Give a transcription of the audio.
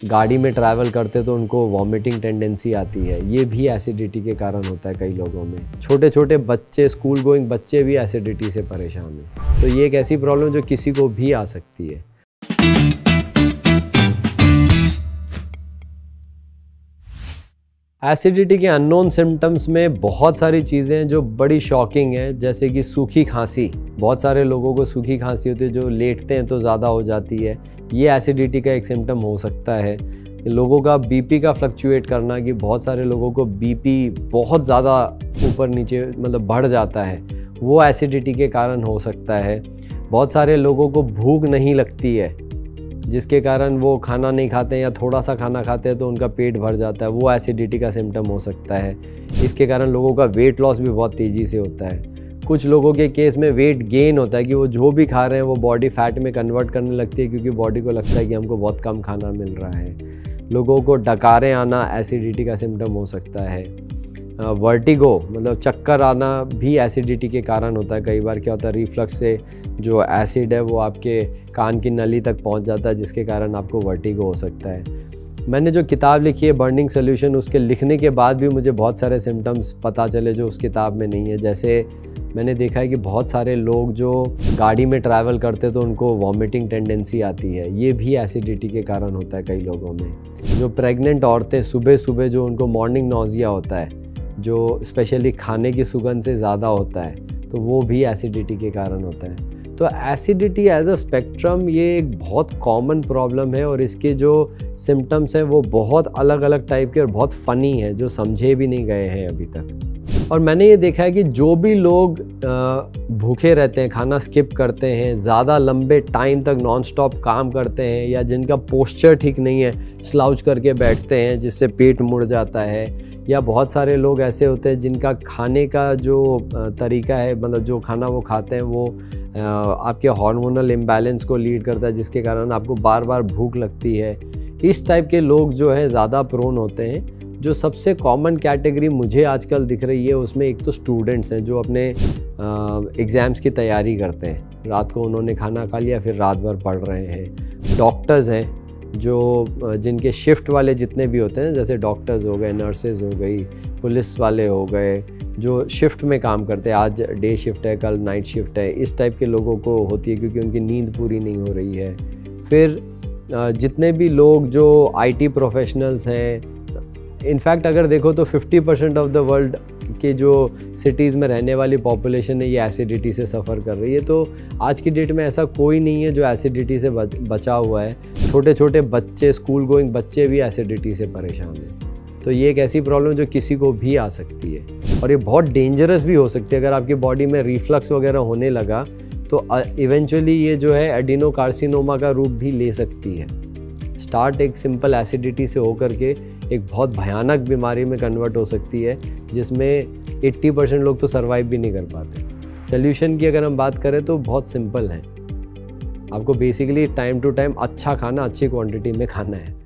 गाड़ी में ट्रैवल करते तो उनको वॉमिटिंग टेंडेंसी आती है, ये भी एसिडिटी के कारण होता है कई लोगों में। छोटे छोटे बच्चे, स्कूल गोइंग बच्चे भी एसिडिटी से परेशान हैं। तो ये एक ऐसी प्रॉब्लम जो किसी को भी आ सकती है। एसिडिटी के अननोन सिम्टम्स में बहुत सारी चीज़ें हैं जो बड़ी शॉकिंग हैं, जैसे कि सूखी खांसी। बहुत सारे लोगों को सूखी खांसी होती है, जो लेटते हैं तो ज़्यादा हो जाती है। ये एसिडिटी का एक सिम्टम हो सकता है। लोगों का बीपी का फ्लक्चुएट करना, कि बहुत सारे लोगों को बीपी बहुत ज़्यादा ऊपर नीचे मतलब बढ़ जाता है, वो एसिडिटी के कारण हो सकता है। बहुत सारे लोगों को भूख नहीं लगती है, जिसके कारण वो खाना नहीं खाते हैं या थोड़ा सा खाना खाते हैं तो उनका पेट भर जाता है, वो एसिडिटी का सिम्टम हो सकता है। इसके कारण लोगों का वेट लॉस भी बहुत तेज़ी से होता है। कुछ लोगों के केस में वेट गेन होता है, कि वो जो भी खा रहे हैं वो बॉडी फैट में कन्वर्ट करने लगती है, क्योंकि बॉडी को लगता है कि हमको बहुत कम खाना मिल रहा है। लोगों को डकारें आना एसिडिटी का सिम्टम हो सकता है। वर्टिगो मतलब चक्कर आना भी एसिडिटी के कारण होता है। कई बार क्या होता है, रिफ्लक्स से जो एसिड है वो आपके कान की नली तक पहुंच जाता है, जिसके कारण आपको वर्टिगो हो सकता है। मैंने जो किताब लिखी है बर्निंग सॉल्यूशन, उसके लिखने के बाद भी मुझे बहुत सारे सिम्टम्स पता चले जो उस किताब में नहीं है। जैसे मैंने देखा है कि बहुत सारे लोग जो गाड़ी में ट्रैवल करते तो उनको वॉमिटिंग टेंडेंसी आती है, ये भी एसिडिटी के कारण होता है कई लोगों में। जो प्रेग्नेंट औरतें सुबह सुबह जो उनको मॉर्निंग नॉजिया होता है, जो स्पेशली खाने की सुगंध से ज़्यादा होता है, तो वो भी एसिडिटी के कारण होता है। तो एसिडिटी एज अ स्पेक्ट्रम ये एक बहुत कॉमन प्रॉब्लम है, और इसके जो सिम्टम्स हैं वो बहुत अलग अलग टाइप के और बहुत फ़नी हैं, जो समझे भी नहीं गए हैं अभी तक। और मैंने ये देखा है कि जो भी लोग भूखे रहते हैं, खाना स्किप करते हैं, ज़्यादा लंबे टाइम तक नॉन स्टॉप काम करते हैं, या जिनका पोस्चर ठीक नहीं है, स्लाउच करके बैठते हैं जिससे पेट मुड़ जाता है, या बहुत सारे लोग ऐसे होते हैं जिनका खाने का जो तरीका है, मतलब जो खाना वो खाते हैं वो आपके हार्मोनल इम्बैलेंस को लीड करता है, जिसके कारण आपको बार बार भूख लगती है। इस टाइप के लोग जो है ज़्यादा प्रोन होते हैं। जो सबसे कॉमन कैटेगरी मुझे आजकल दिख रही है, उसमें एक तो स्टूडेंट्स हैं जो अपने एग्ज़ाम्स की तैयारी करते हैं, रात को उन्होंने खाना खा लिया फिर रात भर पढ़ रहे हैं। डॉक्टर्स हैं जो जिनके शिफ्ट वाले जितने भी होते हैं, जैसे डॉक्टर्स हो गए, नर्सेज हो गई, पुलिस वाले हो गए, जो शिफ्ट में काम करते हैं, आज डे शिफ्ट है कल नाइट शिफ्ट है, इस टाइप के लोगों को होती है क्योंकि उनकी नींद पूरी नहीं हो रही है। फिर जितने भी लोग जो IT प्रोफेशनल्स हैं, इनफैक्ट अगर देखो तो 50% ऑफ द वर्ल्ड के जो सिटीज़ में रहने वाली पॉपुलेशन है ये एसिडिटी से सफ़र कर रही है। तो आज की डेट में ऐसा कोई नहीं है जो एसिडिटी से बचा हुआ है। छोटे छोटे बच्चे, स्कूल गोइंग बच्चे भी एसिडिटी से परेशान हैं। तो ये एक ऐसी प्रॉब्लम जो किसी को भी आ सकती है, और ये बहुत डेंजरस भी हो सकती है। अगर आपकी बॉडी में रिफ्लक्स वगैरह होने लगा तो इवेंचुअली ये जो है एडिनोकार्सिनोमा का रूप भी ले सकती है। स्टार्ट एक सिंपल एसिडिटी से होकर के एक बहुत भयानक बीमारी में कन्वर्ट हो सकती है, जिसमें 80% लोग तो सर्वाइव भी नहीं कर पाते। सॉल्यूशन की अगर हम बात करें तो बहुत सिंपल है, आपको बेसिकली टाइम टू टाइम अच्छा खाना अच्छी क्वांटिटी में खाना है।